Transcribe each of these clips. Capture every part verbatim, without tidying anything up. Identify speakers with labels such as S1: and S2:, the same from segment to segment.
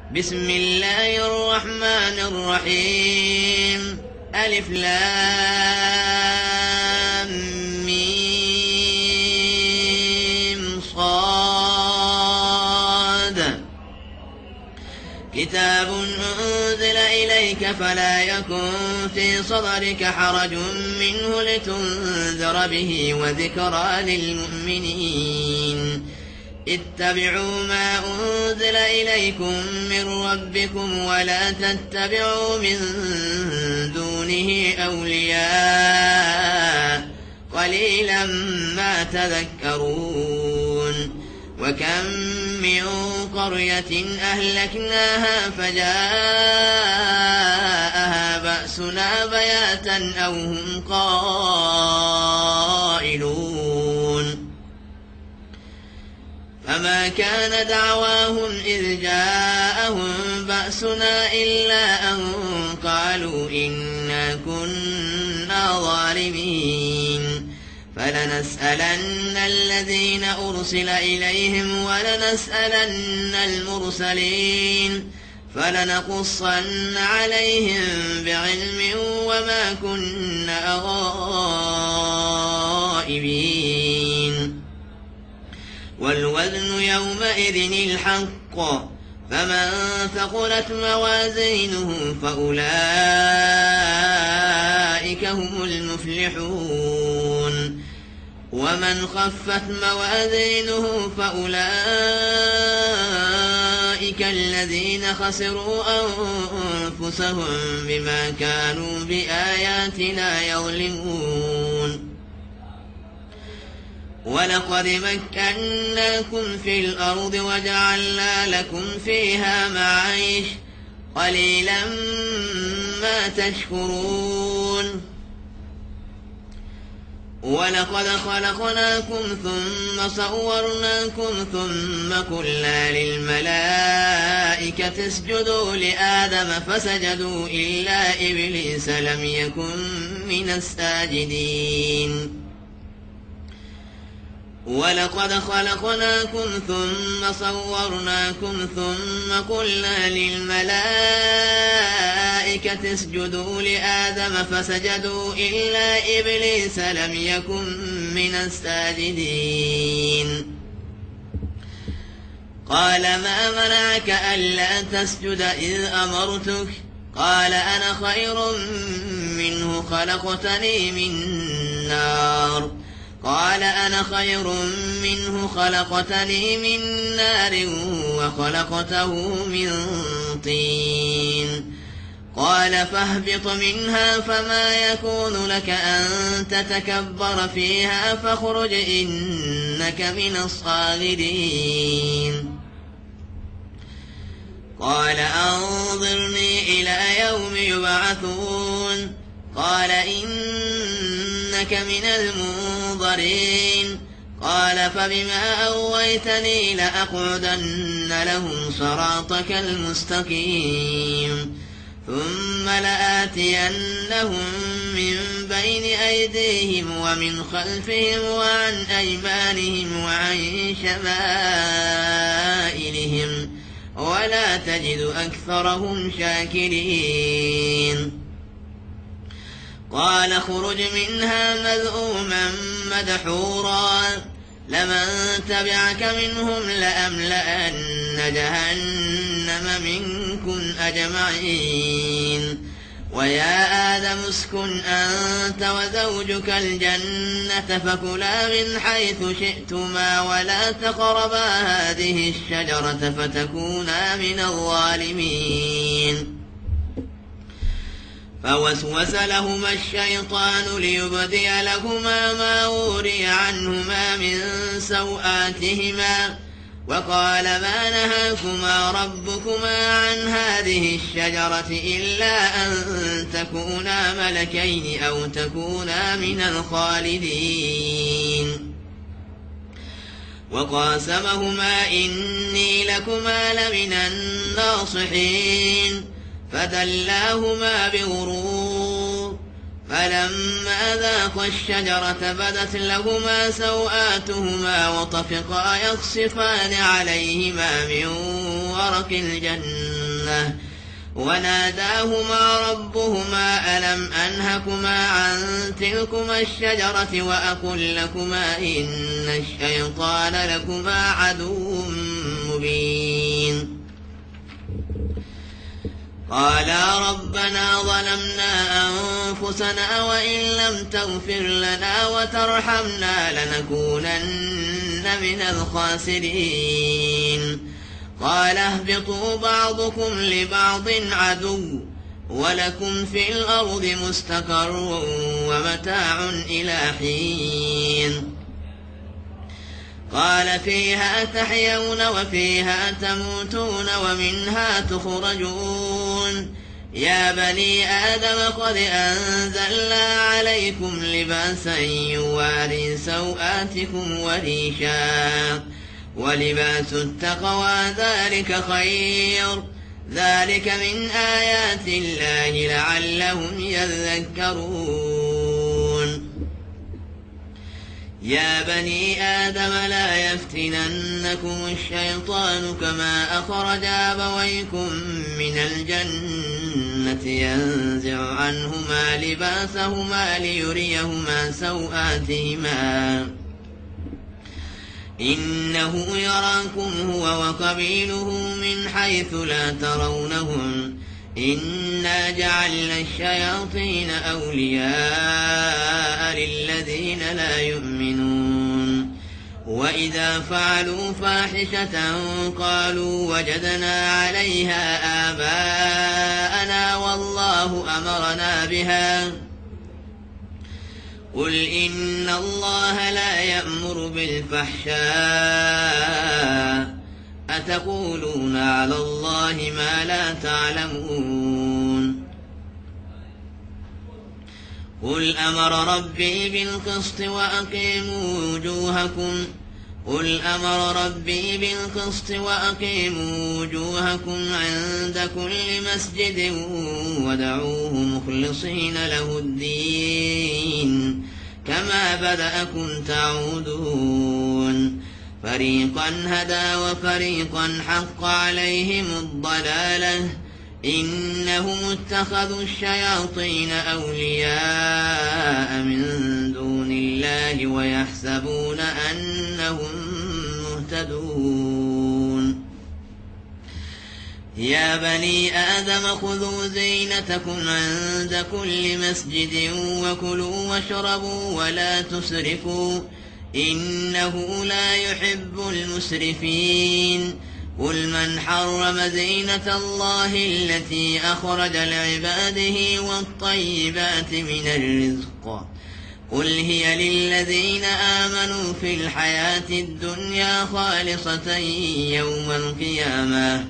S1: بسم الله الرحمن الرحيم. ألف لام ميم صاد. كتاب أنزل إليك فلا يكن في صدرك حرج منه لتنذر به وذكرى للمؤمنين. اتبعوا ما أنزل إليكم من ربكم ولا تتبعوا من دونه أولياء قليلا ما تذكرون. وكم من قرية أهلكناها فجاءها بأسنا بياتا أو هم قائلون. فما كان دعواهم إذ جاءهم بأسنا إلا أن قالوا إنا كنا ظالمين. فلنسألن الذين أرسل إليهم ولنسألن المرسلين فلنقصن عليهم بعلم وما كنا غائبين. والوزن يومئذ الحق فمن ثقلت موازينه فأولئك هم المفلحون. ومن خفت موازينه فأولئك الذين خسروا أنفسهم بما كانوا بآياتنا يظلمون. ولقد مكناكم في الأرض وجعلنا لكم فيها معايش قليلا ما تشكرون. ولقد خلقناكم ثم صورناكم ثم قلنا للملائكة اسجدوا لآدم فسجدوا إلا إبليس لم يكن من الساجدين. ولقد خلقناكم ثم صورناكم ثم قلنا للملائكة اسجدوا لآدم فسجدوا إلا إبليس لم يكن من الساجدين. قال ما منعك ألا تسجد إذ أمرتك؟ قال أنا خير منه خلقتني من نار قال أنا خير منه خلقتني من نار وخلقته من طين. قال فاهبط منها فما يكون لك أن تتكبر فيها فاخرج إنك من الصاغرين. قال أنظرني إلى يوم يبعثون. قال إنك من المنظرين. قال فبما أغويتني لأقعدن لهم صراطك المستقيم ثم لآتينهم من بين أيديهم ومن خلفهم وعن أيمانهم وعن شمائلهم ولا تجد أكثرهم شاكرين. قال اخرج منها مذءوما مدحورا لمن تبعك منهم لأملأن جهنم منكم أجمعين. ويا آدم اسكن أنت وزوجك الجنة فكلا من حيث شئتما ولا تقربا هذه الشجرة فتكونا من الظالمين. فوسوس لهما الشيطان ليبدي لهما ما وري عنهما من سوآتهما وقال ما نهاكما ربكما عن هذه الشجرة إلا أن تكونا ملكين أو تكونا من الخالدين. وقاسمهما إني لكما لمن الناصحين فدلاهما بغرور فلما ذاقا الشجرة بدت لهما سوآتهما وطفقا يخصفان عليهما من ورق الجنة وناداهما ربهما ألم أنهكما عن تلكما الشجرة وأقل لكما إن الشيطان لكما عدو مبين قالا ربنا ظلمنا أنفسنا وإن لم تغفر لنا وترحمنا لنكونن من الخاسرين قال اهبطوا بعضكم لبعض عدو ولكم في الأرض مستقر ومتاع إلى حين قال فيها تحيون وفيها تموتون ومنها تخرجون يا بني آدم قد أنزلنا عليكم لباسا يواري سوآتكم وريشا ولباس التقوى ذلك خير ذلك من آيات الله لعلهم يذكرون يا بني آدم لا يفتننكم الشيطان كما أخرج أبويكم من الجنة ينزع عنهما لباسهما ليريهما سوآتهما إنه يراكم هو وقبيله من حيث لا ترونهم إنا جعلنا الشياطين أولياء للذين لا يؤمنون وإذا فعلوا فاحشة قالوا وجدنا عليها آباءنا والله أمرنا بها قل إن الله لا يأمر بالفحشاء أتقولون على الله ما لا تعلمون قل أمر ربي بالقسط وأقيموا وجوهكم قل أمر ربي بالقسط وأقيموا وجوهكم عند كل مسجد ودعوه مخلصين له الدين كما بدأكم تعودون فريقا هدى وفريقا حق عليهم الضلالة إنهم اتخذوا الشياطين أولياء من دون الله ويحسبون أنهم مهتدون يا بني آدم خذوا زينتكم عند كل مسجد وكلوا واشربوا ولا تسرفوا إنه لا يحب المسرفين قل من حرم زينة الله التي أخرج لعباده والطيبات من الرزق قل هي للذين آمنوا في الحياة الدنيا خالصة يوم القيامة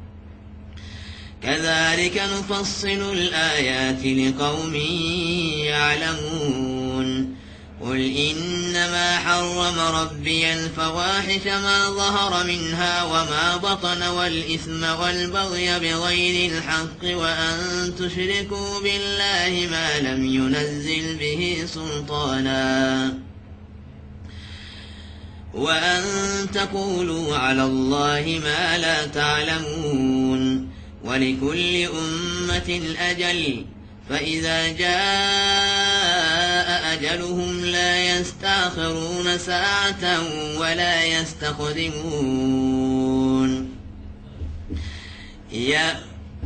S1: كذلك نفصل الآيات لقوم يعلمون قل إنما حرم ربي الفواحش ما ظهر منها وما بطن والإثم والبغي بغير الحق وأن تشركوا بالله ما لم ينزل به سلطانا وأن تقولوا على الله ما لا تعلمون ولكل أمة أجل فإذا جاء أجلهم لا يستأخرون ساعة ولا يستقدمون يا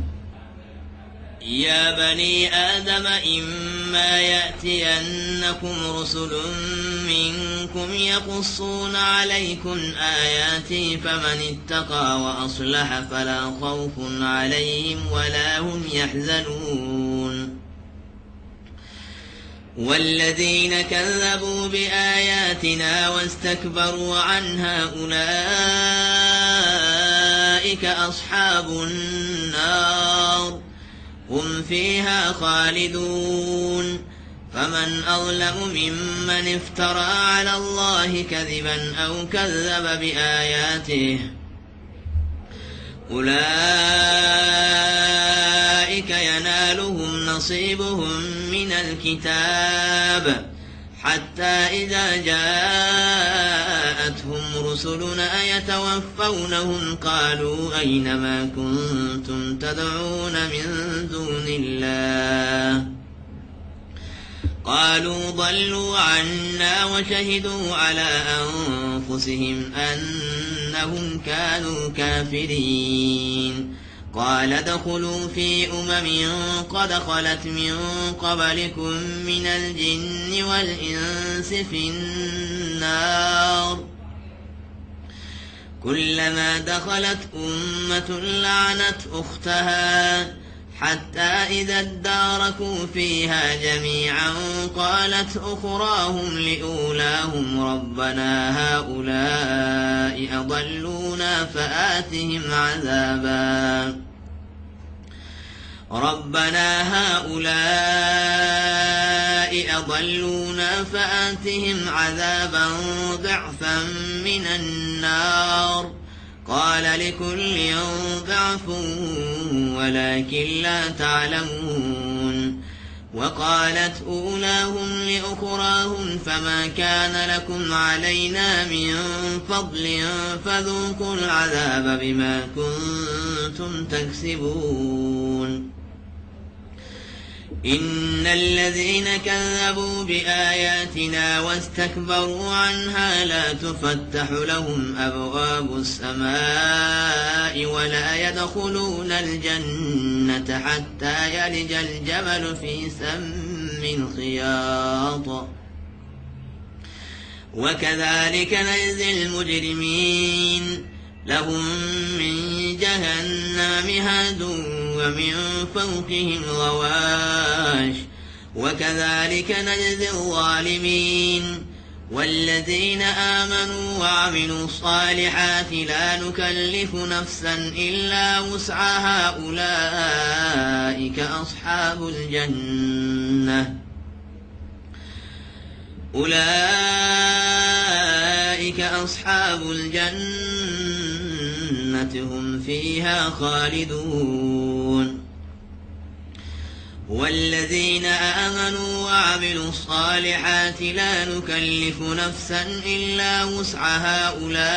S1: يا بني آدم إما يأتينكم رسل منكم يقصون عليكم آياتي فمن اتقى وأصلح فلا خوف عليهم ولا هم يحزنون والذين كذبوا بآياتنا واستكبروا عنها أولئك أصحاب النار هم فيها خالدون فمن أظلم ممن افترى على الله كذبا أو كذب بآياته أولئك ينالهم نصيبهم من الكتاب حتى إذا جاءتهم رسلنا يتوفونهم قالوا أين ما كنتم تدعون من دون الله قالوا ضلوا عنا وشهدوا على أنفسهم أنهم كانوا كافرين قال ادخلوا في أمم قد خلت من قبلكم من الجن والإنس في النار كلما دخلت أمة لعنت أختها حتى إذا اداركوا فيها جميعا قالت أخراهم لأولاهم ربنا هؤلاء أضلونا فآتهم عذابا ربنا هؤلاء أضلونا فآتهم عذابا ضعفا من النار قال لكل ضعف ولكن لا تعلمون وقالت أولاهم لأخراهم فما كان لكم علينا من فضل فذوقوا العذاب بما كنتم تكسبون إن الذين كذبوا بآياتنا واستكبروا عنها لا تفتح لهم أبواب السماء ولا يدخلون الجنة حتى يلج الجمل في سم الخياط وكذلك نجزي المجرمين لهم من جهنم مهاد ومن فوقهم غواش وكذلك نجزي الظالمين والذين آمنوا وعملوا الصالحات لا نكلف نفسا إلا وسعها أولئك أصحاب الجنة أولئك أصحاب الجنة هم فيها خالدون والذين آمنوا وعملوا الصالحات لا نكلف نفسا إلا وسعها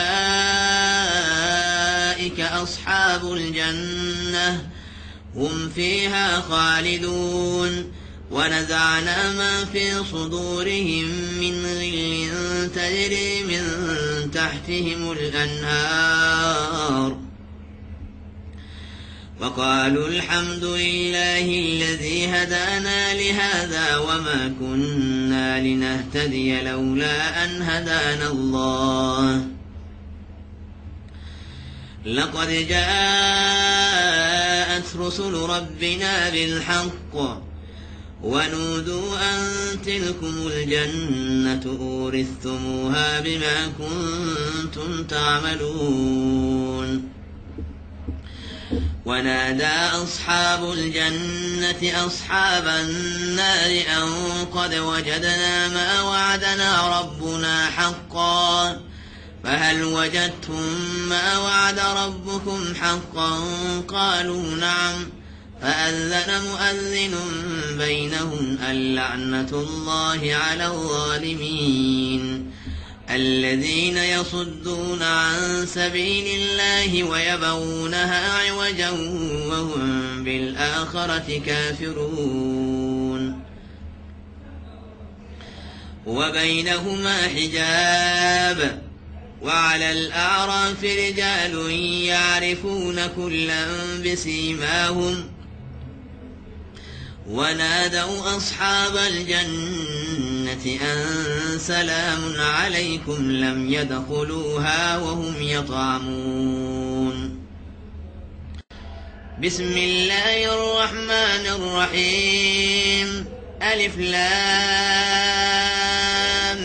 S1: أولئك أصحاب الجنة هم فيها خالدون ونزعنا ما في صدورهم من غل تجري من تحتهم الأنهار وقالوا الحمد لله الذي هدانا لهذا وما كنا لنهتدي لولا أن هدانا الله لقد جاءت رسل ربنا بالحق ونودوا أن تلكم الجنة أورثتموها بما كنتم تعملون ونادى أصحاب الجنة أصحاب النار أن قد وجدنا ما وعدنا ربنا حقا فهل وجدتم ما وعد ربكم حقا قالوا نعم فأذن مؤذن بينهم اللعنة الله على الظالمين الذين يصدون عن سبيل الله ويبغونها عوجا وهم بالآخرة كافرون وبينهما حجاب وعلى الأعراف رجال يعرفون كلا بسيماهم ونادوا أصحاب الجنة أن سلام عليكم لم يدخلوها وهم يطعمون بسم الله الرحمن الرحيم ألف لام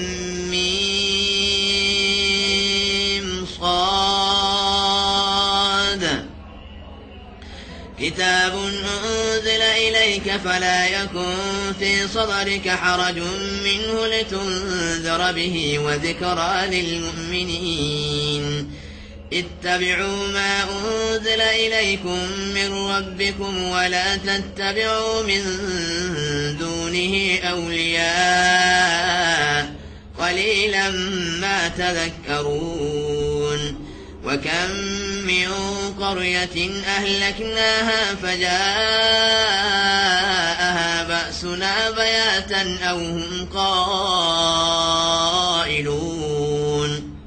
S1: ميم صاد كتاب أنزل إليك فلا يكن في صدرك حرج منه لتنذر به وذكرى للمؤمنين اتبعوا ما أنزل إليكم من ربكم ولا تتبعوا من دونه أولياء قليلا ما تذكرون وكم من قرية أهلكناها فجاءها بأسنا بياتا أو هم قائلون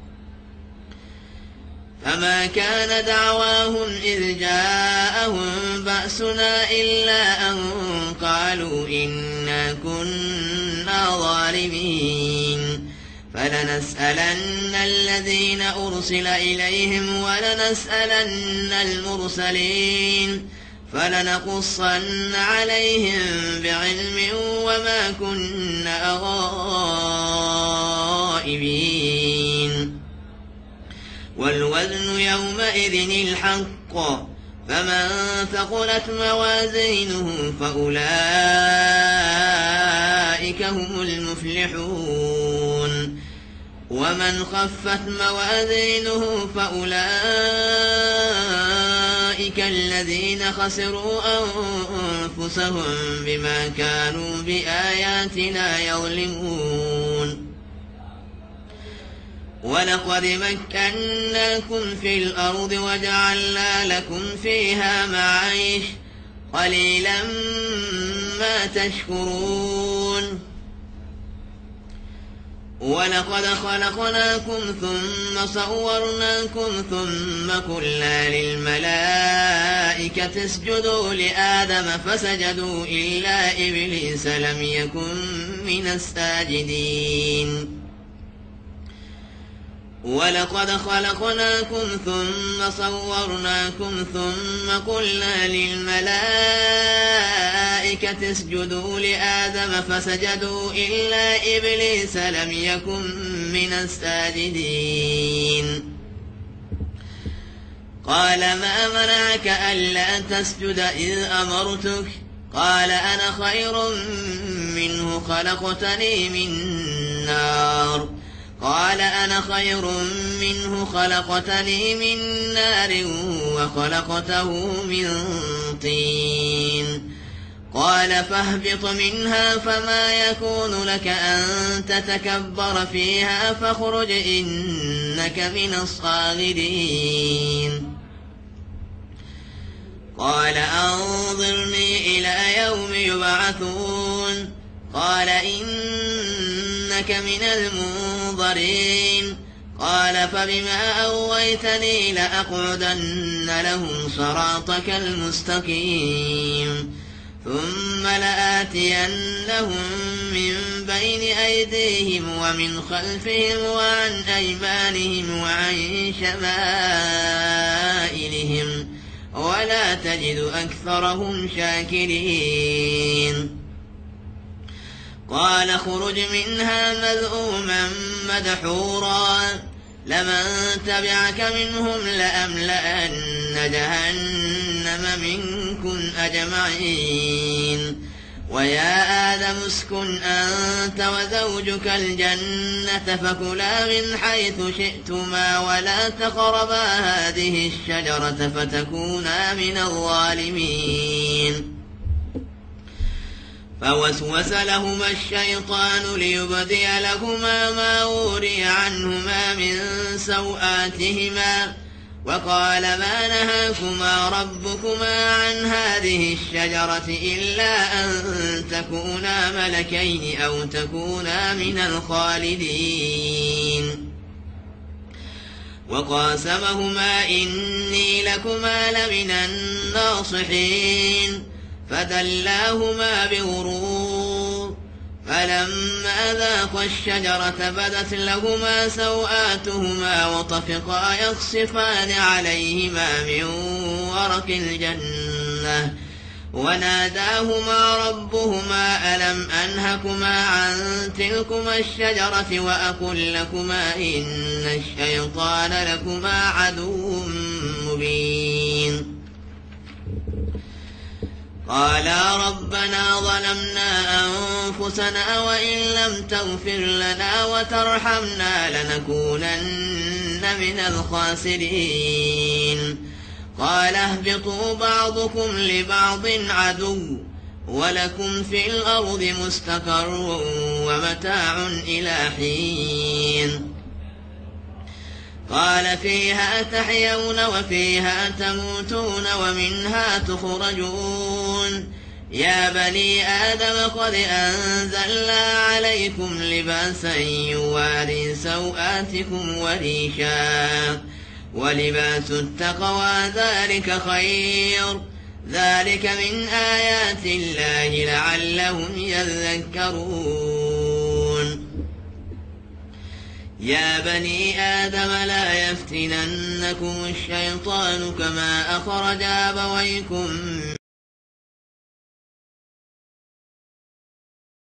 S1: فما كان دعواهم إذ جاءهم بأسنا إلا أن قالوا إنا كنا ظالمين فلنسألن الذين أرسل إليهم ولنسألن المرسلين فلنقصن عليهم بعلم وما كنا غائبين والوزن يومئذ الحق فمن ثقلت موازينه فأولئك هم المفلحون ومن خفت موازينه فأولئك الذين خسروا أنفسهم بما كانوا بآياتنا يظلمون ولقد مكناكم في الأرض وجعلنا لكم فيها معايش قليلا ما تشكرون ولقد خلقناكم ثم صورناكم ثم قلنا للملائكة اسجدوا لآدم فسجدوا إلا إبليس لم يكن من الساجدين ولقد خلقناكم ثم صورناكم ثم قلنا للملائكة اسجدوا لآدم فسجدوا إلا إبليس لم يكن من الساجدين قال ما منعك ألا تسجد إذ أمرتك قال أنا خير منه خلقتني من نار قال أنا خير منه خلقتني من نار وخلقته من طين قال فاهبط منها فما يكون لك أن تتكبر فيها فاخرج إنك من الصاغرين قال أنظرني إلى يوم يبعثون قال إنك من المنظرين قال فبما أغويتني لأقعدن لهم صراطك المستقيم ثم لآتينهم من بين أيديهم ومن خلفهم وعن أيمانهم وعن شمائلهم ولا تجد أكثرهم شاكرين قال اخرج منها مذءوما مدحورا لمن تبعك منهم لأملأن جهنم منكم أجمعين ويا آدم اسكن أنت وزوجك الجنة فكلا من حيث شئتما ولا تقربا هذه الشجرة فتكونا من الظالمين فوسوس لهما الشيطان ليبدي لهما ما وري عنهما من سوآتهما وقال ما نهاكما ربكما عن هذه الشجرة إلا أن تكونا ملكين أو تكونا من الخالدين وقاسمهما إني لكما لمن الناصحين فدلاهما بغرور فلما ذاقا الشجرة بدت لهما سوآتهما وطفقا يخصفان عليهما من ورق الجنة وناداهما ربهما ألم أنهكما عن تلكما الشجرة وأقل لكما إن الشيطان لكما عدو مبين قالا ربنا ظلمنا أنفسنا وإن لم تغفر لنا وترحمنا لنكونن من الخاسرين قال اهبطوا بعضكم لبعض عدو ولكم في الأرض مستقر ومتاع إلى حين قال فيها تحيون وفيها تموتون ومنها تخرجون يا بني آدم قد أنزلنا عليكم لباسا يواري سوآتكم وريشا ولباس التقوى ذلك خير ذلك من آيات الله لعلهم يذكرون يا بني آدم لا يفتننكم الشيطان كما أخرج أبويكم